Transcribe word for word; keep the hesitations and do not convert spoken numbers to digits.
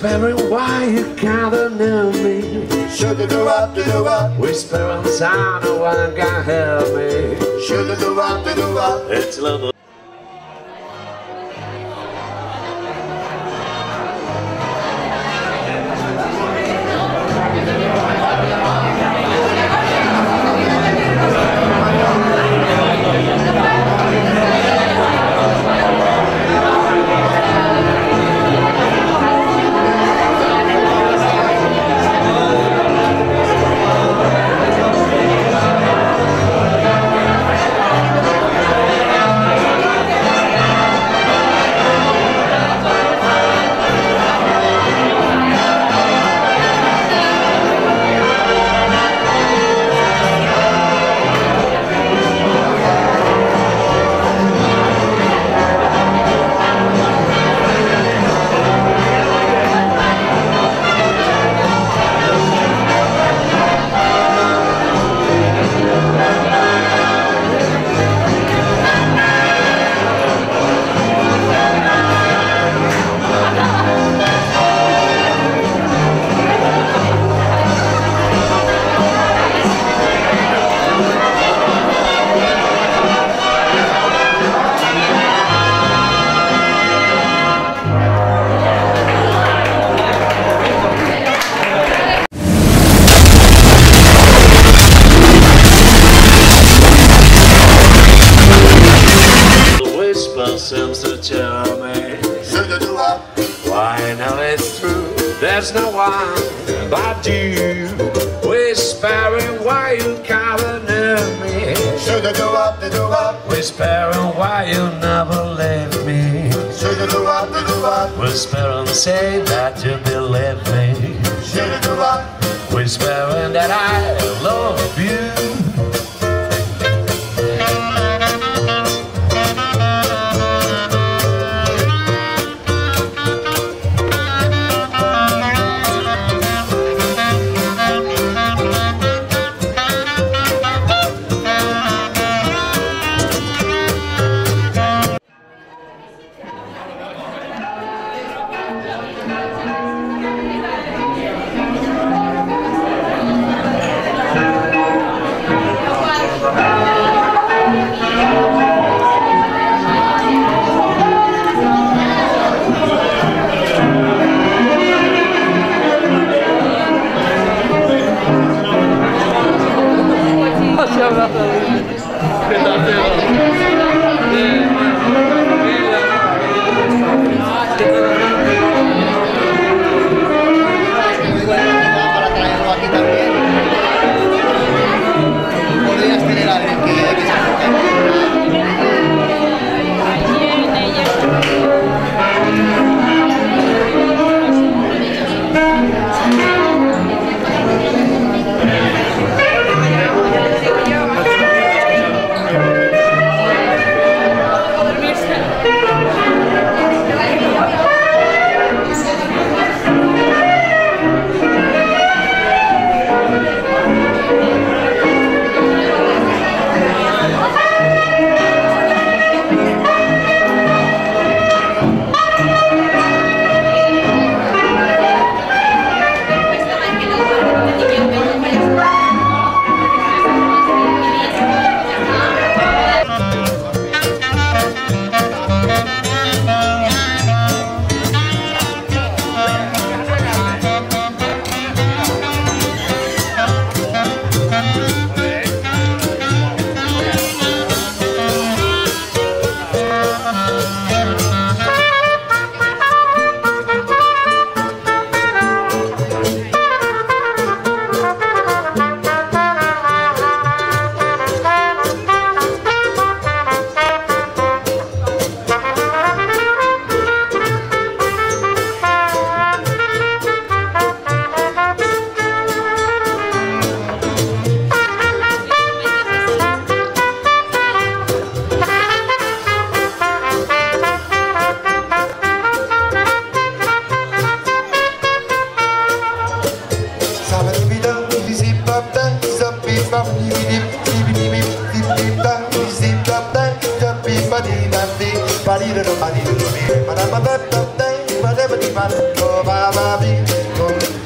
Whispering why you can't know me. Sugar do up, do do up. Whispering sound, no one can help me. Sugar do up, do do up. It's love. Seems to tell me why I know it's true. There's no one but you, whispering why you can't know me. Sugar do up, do do up. Whispering why you never leave me. Sugar do up, do do up. Whispering say that you believe me. Sugar do up. Whispering that I love you. Ba-dee-da-da-ba-dee, ba-dee-da-da-ba-dee, ba-da-ba-da-da-da, ba-da-ba ba ba ba ba ba ba